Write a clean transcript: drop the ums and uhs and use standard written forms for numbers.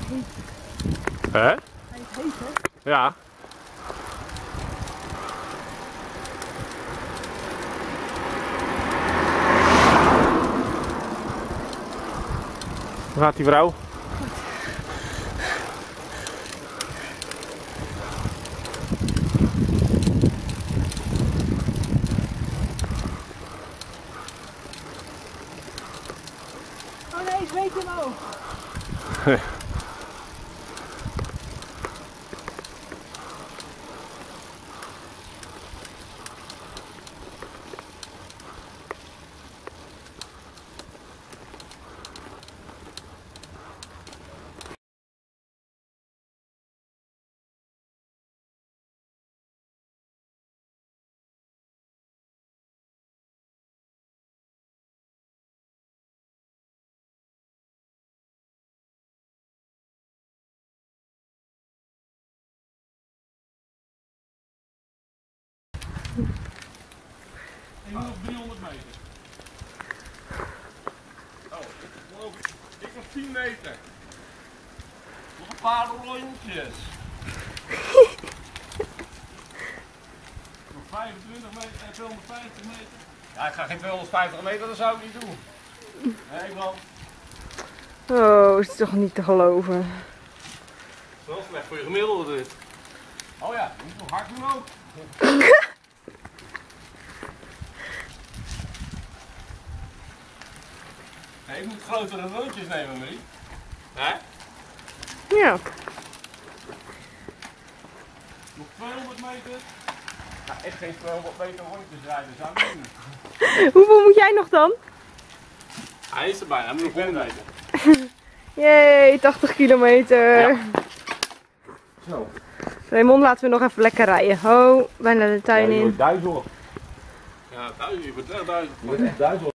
Hè? Hij is heet, hè? Ja. Hoe gaat die vrouw? Oh nee, ik weet hem ook. Ik moet nog 300 meter. Oh, ik nog 10 meter. Nog een paar rondjes. Nog 25 meter en 250 meter. Ja, ik ga geen 250 meter, dat zou ik niet doen. Nee, man. Oh, is toch niet te geloven. Dat is wel slecht voor je gemiddelde dit. Oh ja, je moet nog hard doen ook. Nee, ik moet grotere rondjes nemen, Marie. Hè? Ja. Nog 200 meter. Ja, echt geen 200 meter rondjes rijden, zou ik niet doen. Hoeveel moet jij nog dan? Hij is er bijna, hij moet nog 100 meter. Jee, 80 kilometer. Ja. Zo. Raymond, laten we nog even lekker rijden. Oh, bijna de tuin in. Duizel. Ja, duizel, je wordt echt duizel. Je wordt echt duizel.